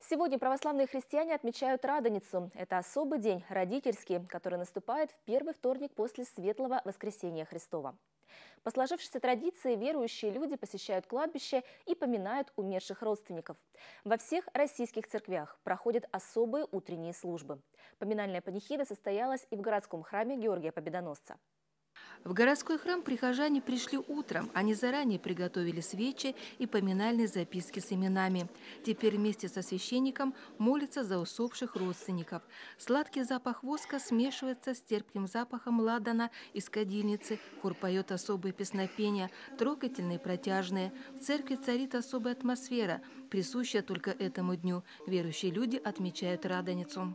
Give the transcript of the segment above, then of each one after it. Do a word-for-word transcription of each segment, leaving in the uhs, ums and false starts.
Сегодня православные христиане отмечают Радоницу. Это особый день, родительский, который наступает в первый вторник после Светлого Воскресения Христова. По сложившейся традиции верующие люди посещают кладбище и поминают умерших родственников. Во всех российских церквях проходят особые утренние службы. Поминальная панихида состоялась и в городском храме Георгия Победоносца. В городской храм прихожане пришли утром. Они заранее приготовили свечи и поминальные записки с именами. Теперь вместе со священником молятся за усопших родственников. Сладкий запах воска смешивается с терпким запахом ладана из кадильницы. Хор поет особые песнопения, трогательные, протяжные. В церкви царит особая атмосфера, присущая только этому дню. Верующие люди отмечают Радоницу.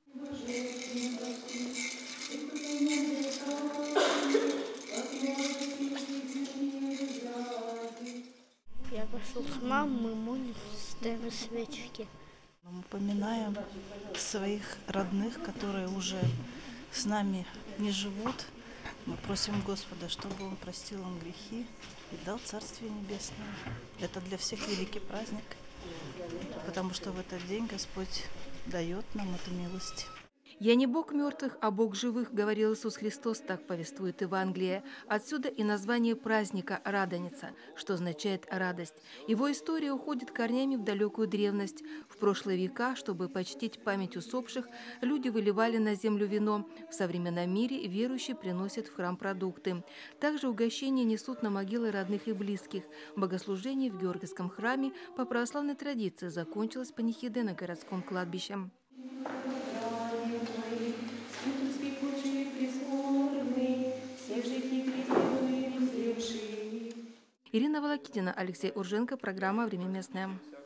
Я пошел с мамой, мы молимся, ставим свечки. Мы поминаем своих родных, которые уже с нами не живут. Мы просим Господа, чтобы Он простил им грехи и дал Царствие Небесное. Это для всех великий праздник, потому что в этот день Господь дает нам эту милость. «Я не Бог мертвых, а Бог живых», — говорил Иисус Христос, так повествует Евангелие. Отсюда и название праздника «Радоница», что означает «радость». Его история уходит корнями в далекую древность. В прошлые века, чтобы почтить память усопших, люди выливали на землю вино. В современном мире верующие приносят в храм продукты. Также угощения несут на могилы родных и близких. Богослужение в Георгиевском храме по православной традиции закончилось панихидой на городском кладбище. Ирина Волокитина, Алексей Урженко, программа «Время местное».